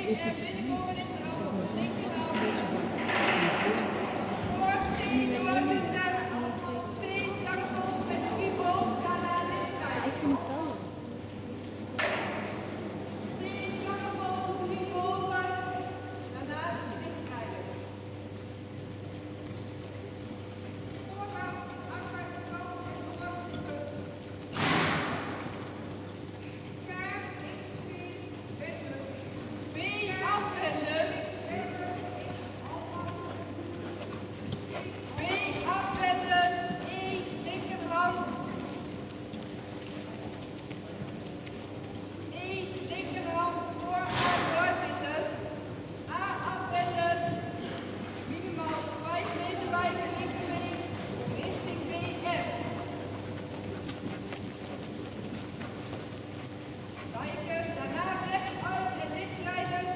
binnenkomen in de rand op de linkerhand. Voor C doorzitten. C slagvolg met de kiepel. Daarna linkerkijken. C slagvolg, knie boven. Daarna linkerkijken. Voorwaarts, afwaarts, trap en voorwaarts terug. Kaart, links, binnen. B afwenden. B afwenden. E linkerhand. E linkerhand voor A doorzitten. A afwenden. Minimaal 5 meter wijken linkerbeen richting BM. Wijken, daarna rechtuit en lichtrijden.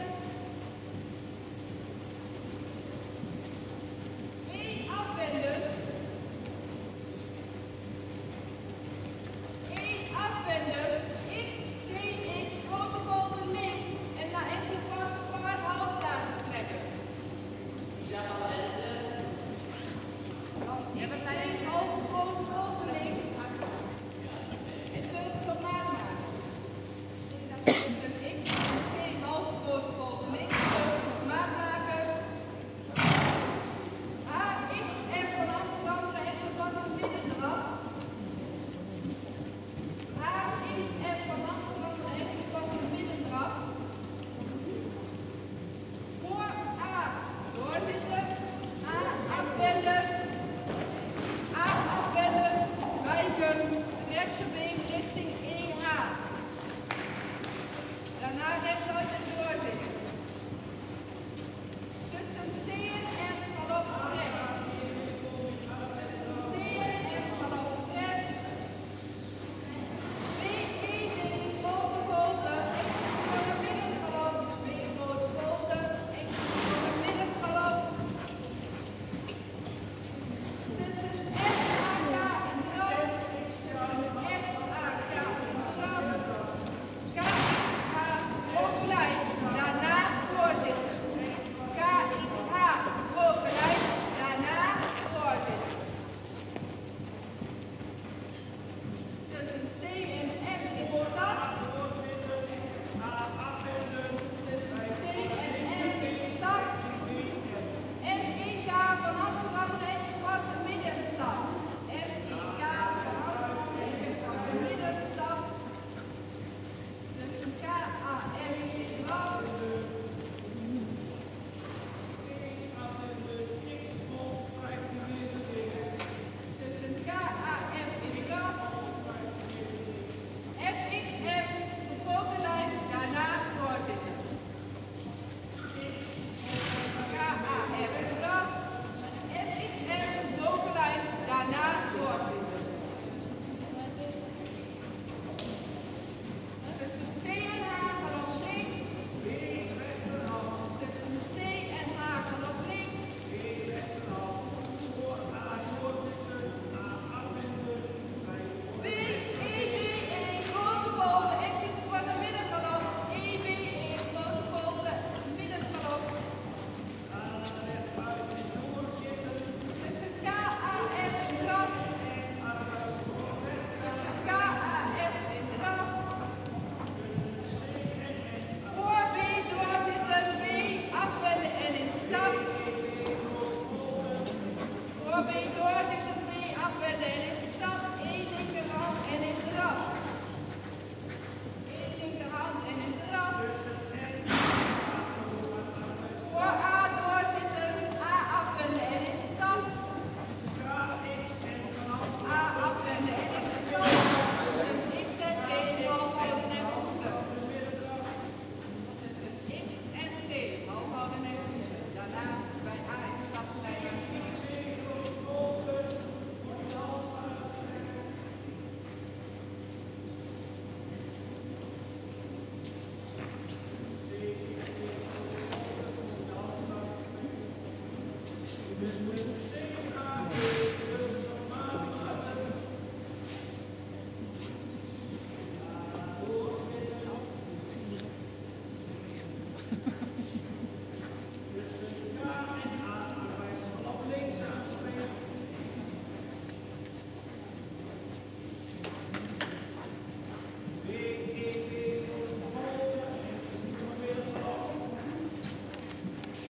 B afwenden. E afwenden. X, CX, grote volgen links. En na enkele passen paardhals laten strekken. Ja, we zijn in halve grote volgen links. En teugels op maat maken. Dus een X, C, halve grote volgen links. Teugels op maat maken. A, X, M van Amsterdam, enkele passen midden eraf. A, X, M van Amsterdam, enkele passen midden eraf. Voor A, doorzitten. A, afwenden. A, afwenden. Wijken. Rechterbeen richting EH.